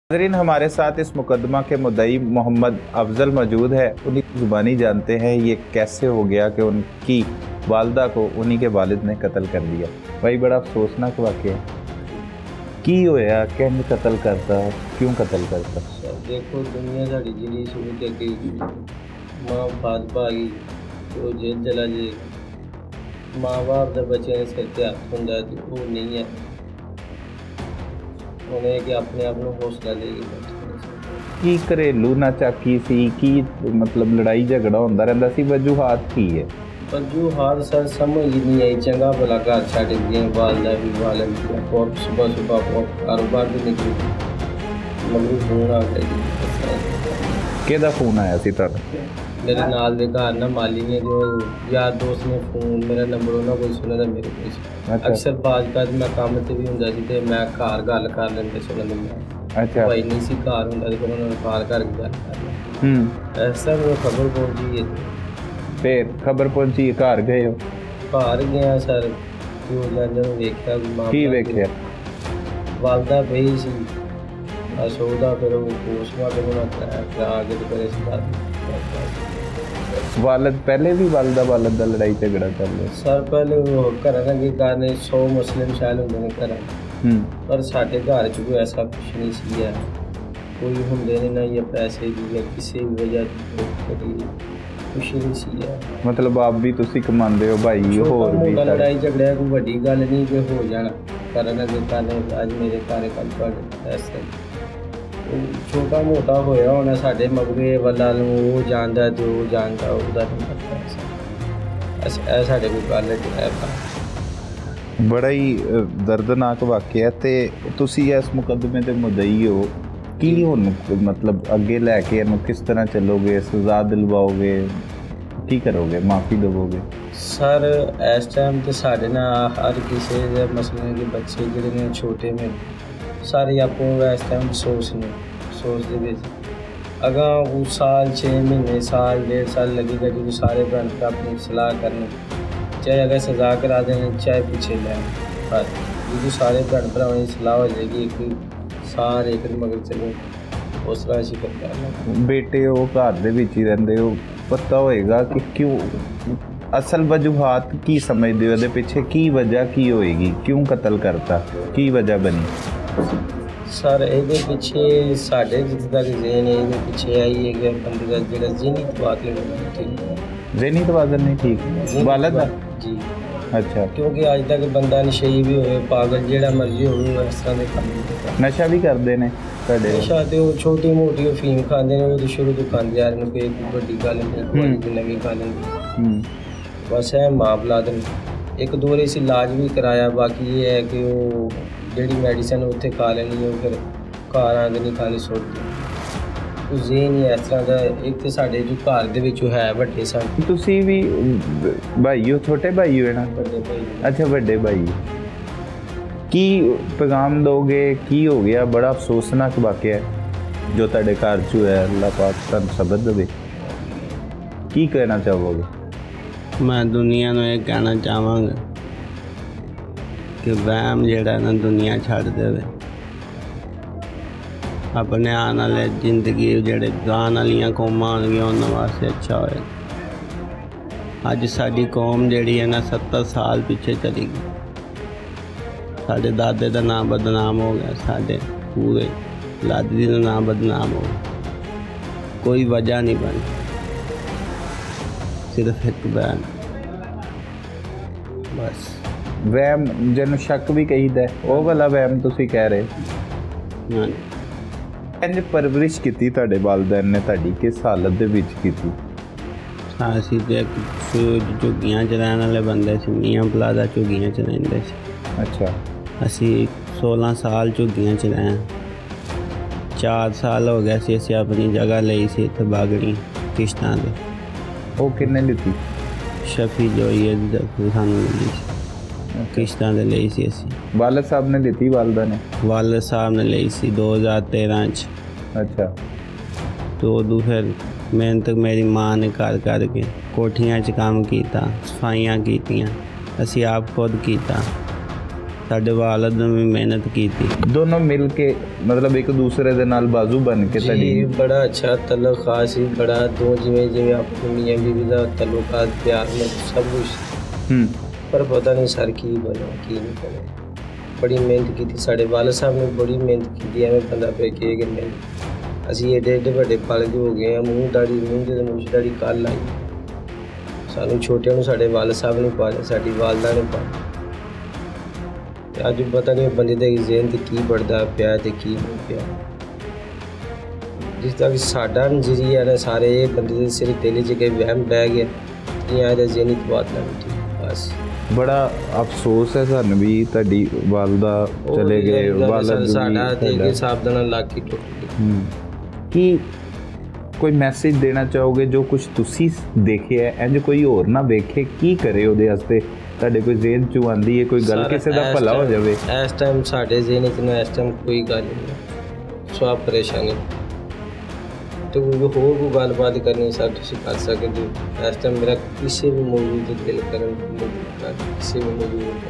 नाज़रीन, हमारे साथ इस मुकदमा के मुद्दई मोहम्मद अफजल मौजूद है। उन्हीं की ज़ुबानी जानते हैं ये कैसे हो गया कि उनकी वालदा को उन्हीं के वालिद ने कत्ल कर दिया। भाई बड़ा अफसोसनाक वाक़या है। की होया कैन कत्ल करता, क्यों कत्ल करता? देखो दुनिया साड़ी जी शुरू के माँ बाप भागी तो जेल चला जाएगा। माँ बाप का बच्चे ने सिर ते हथ होंगे तो वो नहीं है, उन्हें कि अपने आप को हौसला देगी। की घरेलू नाचाकी सी की मतलब लड़ाई झगड़ा होंदा रहिंदा सी, वजूहात की है? वजूहात सर समझ ही नहीं आई। चंगा भला घर छड़ दिए, वालदा भी वालन सुबह सुबह कारोबार भी निकली मगर फोन आ गया। केदा फोन आया सी तुहानू? मेरे नाल दे घर ना माली ने जो यार दोस्त ने फोन मेरा नंबर उन्होंने कोई सुने दा मेरे कोल। अक्सर बाज़ मैं काम ते भी हुंदा सी ते मैं घर गल कर लैंदे सुनन मैं। अच्छा भाई नहीं सी घर हुंदा ते फिर उन्होंने कॉल करके गल कर ऐसा वो खबर पहुंची है। फिर खबर पहुंची, घर गए हो? घर गया सर, जो जन वेख्या की वेख्या? वालदा पई सी असोदा, फिर वो पोस्टमार्टम करा के फिर इस बात वालद पहले भी वालदा वालद दा लड़ाई झगड़ा कर ले सर। पहले वो घर के कारण 100 मुस्लिम शाल होंगे घर, पर साढ़े घर च कोई ऐसा कुछ नहीं सी है। कोई होंगे नहीं ना ये पैसे की या किसी भी वजह कुछ नहीं सी है। मतलब आप भी तुसी कमांदे हो भाई होर भी लड़ाई झगड़ा कोई बड़ी गल नहीं कि हो जाना करना के कारण अज मेरे घर कल पर ऐसे छोटा मोटा होया होना साढ़े मगवे वाला वो जानता तो वो जानता उसका नहीं पता। ऐसा साढ़े कोई गल है। बड़ा ही दर्दनाक वाक़या है ते तुसी इस मुकदमे दे मुद्दई हो की हुण मतलब अगे लैके इहनूं किस तरह चलोगे? सज़ा दिलवाओगे, की करोगे, माफ़ी देवोगे? सर इस टाइम तो साढ़े ना हर किसी दे मसले के बच्चे जिहड़े ने छोटे में सारे आपको इस टाइम सोच दे विच अगर वो साल 6 महीने साल 1.5 साल लगेगा जो सारे भैन भरा अपनी सलाह करने, चाहे अगर सज़ा करा दें चाहे पीछे लें, पर जो सारे भैन भरावां की सलाह हो जाएगी एक सारे एक मगर चलो उस तरह असीं करते। बेटे हो घर दे विच ही रहिंदे हो, पता होएगा कि क्यों असल वजूहात की समझदे हो? इहदे पिछे की वजह की होएगी, क्यों कत्ल करता, की वजह बनी? सर ये पिछे साढ़े जित तक जेन ये पिछे आई है कि बंदे का जो ज़हनी तवाज़ुन नहीं ठीक, ज़हनी तवाज़ुन नहीं ठीक वालद दा? जी अच्छा, क्योंकि अज तक बंदा नशेई भी हो पागल जेड़ा मर्जी हो इस तरह के काम नशा भी करते हैं तुहाडे? नशा तो छोटी मोटी फीम खाते हैं, वो तो शुरू तो खाते आ रहे हैं, कोई बड़ी गल नहीं कोई नवी गल नहीं। बस है मामला एक दो बार इसी इलाज भी कराया, बाकी ये है कि वो ਜਿਹੜੀ ਮੈਡੀਸਨ ਉੱਥੇ ਖਾ ਲੈਣੀ ਉਹ ਫਿਰ ਘਰ ਆ ਕੇ ਨਹੀਂ ਖਾਲੀ ਸੁੱਟਦੀ। ਉਹ ਜ਼ੇਨ ਹੀ ਇਸ ਤਰ੍ਹਾਂ ਦਾ ਇੱਕ ਤੇ ਸਾਡੇ ਜੋ ਘਰ ਦੇ ਵਿੱਚ ਹੈ ਵੱਡੇ ਸਨ। ਤੁਸੀਂ ਵੀ ਭਾਈ ਹੋ, ਛੋਟੇ ਭਾਈ ਹੋ ਨਾ? ਵੱਡੇ ਭਾਈ। ਅੱਛਾ ਵੱਡੇ ਭਾਈ। ਕੀ ਪੈगाम ਦੋਗੇ? ਕੀ ਹੋ ਗਿਆ? ਬੜਾ ਅਫਸੋਸਨਾਕ ਵਾਕਿਆ ਹੈ ਜੋ ਤੁਹਾਡੇ ਘਰ 'ਚ ਹੋਇਆ। ਅੱਲਾਹ ਪਾਕ ਤੁਹਾਨੂੰ ਸਬਰ ਦੇਵੇ। ਕੀ ਕਹਿਣਾ ਚਾਹੋਗੇ? ਮੈਂ ਦੁਨੀਆ ਨੂੰ ਇਹ ਕਹਿਣਾ ਚਾਹਾਂਗਾ कि वहम जेड़ा ना दुनिया छड़ देवे, अपने आने वाले जिंदगी जेड़े आने वालियां कौमां होंगियां उन्हां वास्ते अच्छा होए। अज साडी कौम जेड़ी है ना 70 साल पीछे चली गई। साडे दादे दा नाम बदनाम हो गया, साडे पूरे लादी दा नाम बदनाम हो गया। कोई वजह नहीं बनी, सिर्फ एक बयान बस। ਵਹਿਮ ਜਿਹਨੂੰ ਸ਼ੱਕ ਵੀ ਕਹੀਦਾ ਉਹ ਵਾਲਾ ਵਹਿਮ ਤੁਸੀਂ ਕਹਿ ਰਹੇ? ਇੰਜ ਪਰਵਰਿਸ਼ ਕੀਤੀ ਤੁਹਾਡੇ ਵਾਲਿदैन ਨੇ ਤੁਹਾਡੀ ਕਿਸ ਹਾਲਤ ਦੇ ਵਿੱਚ ਕੀਤੀ? ਅਸੀਂ ਤੇ ਝੁੱਗੀਆਂ 'ਚ ਰਹਿਣ ਵਾਲੇ ਬੰਦੇ ਸੀ, ਮੀਆਂ ਪਲਾਜ਼ਾ ਝੁੱਗੀਆਂ 'ਚ ਰਹਿੰਦੇ ਸੀ। ਅੱਛਾ। ਅਸੀਂ 16 ਸਾਲ ਝੁੱਗੀਆਂ 'ਚ ਰਹੇ। 4 ਸਾਲ ਹੋ ਗਏ ਸੀ ਅਸੀਂ ਆਪਣੀ ਜਗ੍ਹਾ ਲਈ ਸੀ ਇੱਥੇ ਬਾਗੜੀ ਕਿਸ਼ਤਾਂ ਦੇ। ਉਹ ਕਿੰਨੇ ਲਿੱਤੀ? ਸ਼ਫੀ ਜੋ ਇਹ ਸਾਨੂੰ ਮਿਲੀ ਸੀ किश्तां दे लई सी असी। वालिद साहब ने लीती? वालदा ने? वालिद साहब ने लई सी 2013 च। अच्छा। तो उदू फिर मेहनत मेरी माँ ने कर के कोठियां च काम कीता, सफाइयां कीतियां, असी आप खुद कीता। ਸਾਡੇ ਵਾਲਦ ਨੇ ਵੀ ਮਿਹਨਤ ਕੀਤੀ। दोनों मिल के मतलब एक दूसरे दे नाल बाजू बन के जी बड़ा अच्छा तल्लुक खास ही बड़ा दो जिमें जिमें अपने मियाँ बीवी का तल्लुकात प्यार में सब कुछ पर पता नहीं सर की बना की नहीं बने। बड़ी मेहनत की थी साढ़े वाले साहब ने बड़ी मेहनत की थी हमें बंदा पे के मेहनत असी एडे एडे बड़े पल के हो गए हैं मूँह दाढ़ी मूँह दाढ़ी कल आई सानू छोटे नूं साढ़े वाले साहब ने पाया साड़ी वालदा ने पाया अज पता नहीं बंदे दे ज़हन ते की बढ़दा पिया ते की नहीं पिया जिस तक साडा नज़रिया ने सारे बंदे दे सिर दिल च के वहम बह गया इयां दा ज़हनी तबादला नहीं ठीक बस। बड़ा अफसोस है सानू भी तुहाडी वालदा चले गए वालद साडा ते के साहब दा लग ही टुट गया। कि कोई मैसेज देना चाहोगे जो कुछ तुसी देखे है इंज कोई होर ना वेखे की करे ਉਹਦੇ ਵਾਸਤੇ ਤੁਹਾਡੇ ਕੋਈ ਜ਼ੇਨ ਚ ਆਂਦੀ ਹੈ ਕੋਈ ਗੱਲ ਕਿਸੇ ਦਾ ਭਲਾ ਹੋ ਜਾਵੇ ਇਸ ਟਾਈਮ ਸਾਡੇ ਜ਼ੇਨ ਚ ਨਾ ਇਸ ਟਾਈਮ ਕੋਈ ਗੱਲ ਨਹੀਂ ਸੋ ਆਪ ਪਰੇਸ਼ਾਨ ਹੈ तो वो ਹੋਰ ਕੋਈ ਗੱਲਬਾਤ ਕਰਨੀ ਸਰ ਤੁਸੀਂ ਕਰ ਸਕਦੇ ਹੋ ਇਸ ਟਾਈਮ ਮੇਰਾ ਕਿਸੇ ਵੀ ਮੌਜੂਦ ਤੇ ਦਿਲ ਕਰਨ ਕਿਸੇ भी मौजूद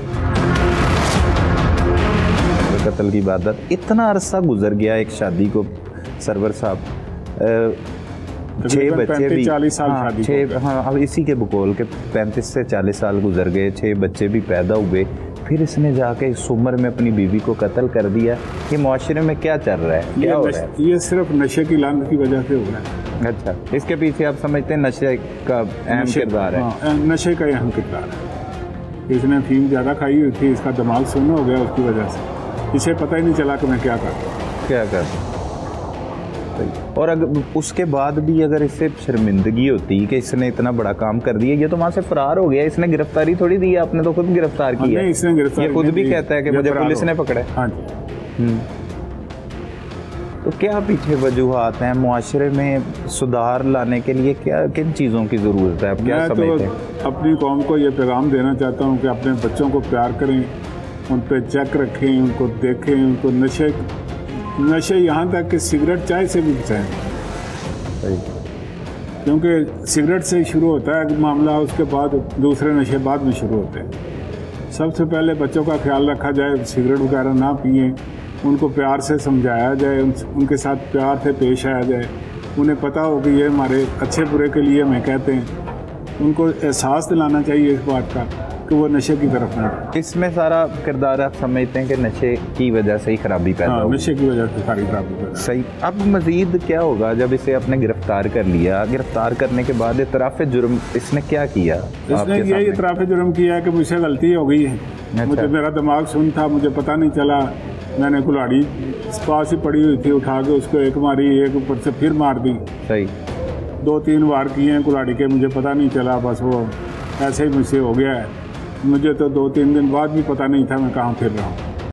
कत्ल की वारदात इतना अरसा गुजर गया एक शादी को सरवर साहब 6 बच्चे भी 40 साल शादी हाँ अब इसी के बकौल के 35 से 40 साल गुजर गए 6 बच्चे भी पैदा हुए फिर इसने जाके इस उम्र में अपनी बीवी को कत्ल कर दिया। ये माशरे में क्या चल रहा है क्या हो रहा है? ये सिर्फ नशे की लानत की वजह से हो रहा है। अच्छा इसके पीछे आप समझते हैं नशे का अहम किरदार है? हाँ, नशे का अहम किरदार है। इसने अफीम ज़्यादा खाई हुई थी इसका दिमाग सुन्न हो गया उसकी वजह से इसे पता ही नहीं चला कि मैं क्या कर और अगर उसके बाद भी अगर इससे शर्मिंदगी होती कि इसने इतना बड़ा काम कर दिया ये तो वहाँ से फरार हो गया इसने गिरफ्तारी थोड़ी दी है आपने तो खुद गिरफ्तार किया है। इसने गिरफ्तारी ये खुद भी कहता है कि मुझे पुलिस ने पकड़ा है। हाँ जी तो क्या पीछे वजूहात हैं मुआशरे में सुधार लाने के लिए क्या किन चीज़ों की ज़रूरत है आप क्या समझते हैं? अपनी कौम को ये पैगाम देना चाहता हूँ कि अपने बच्चों को प्यार करें उन पर चेक रखें उनको देखें उनको नशे यहाँ तक कि सिगरेट चाय से भी बचाएं क्योंकि सिगरेट से ही शुरू होता है मामला उसके बाद दूसरे नशे बाद में शुरू होते हैं। सबसे पहले बच्चों का ख्याल रखा जाए सिगरेट वगैरह ना पिए उनको प्यार से समझाया जाए उनके साथ प्यार से पेश आया जाए उन्हें पता हो कि ये हमारे अच्छे बुरे के लिए हमें कहते हैं उनको एहसास दिलाना चाहिए इस बात का कि वो नशे की तरफ ना जाए। इसमें सारा किरदार आप समझते हैं कि नशे की वजह से ही खराबी पैदा हो नशे की वजह से सारी खराबी पैदा सही। अब मज़ीद क्या होगा जब इसे आपने गिरफ्तार कर लिया गिरफ्तार करने के बाद इतराफ़ जुर्म इसने क्या किया? इसने यही इतराफ़ जुर्म किया है कि मुझसे गलती हो गई है। अच्छा। मुझे मेरा दिमाग सुन था मुझे पता नहीं चला मैंने कुल्हाड़ी पास ही पड़ी हुई थी उठा के उसको एक मारी एक ऊपर से फिर मार दी। सही 2-3 वार किए हैं कुल्हाड़ी के मुझे पता नहीं चला बस वो ऐसे ही मुझसे हो गया है। मुझे तो 2-3 दिन बाद भी पता नहीं था मैं कहाँ फिर रहा हूँ।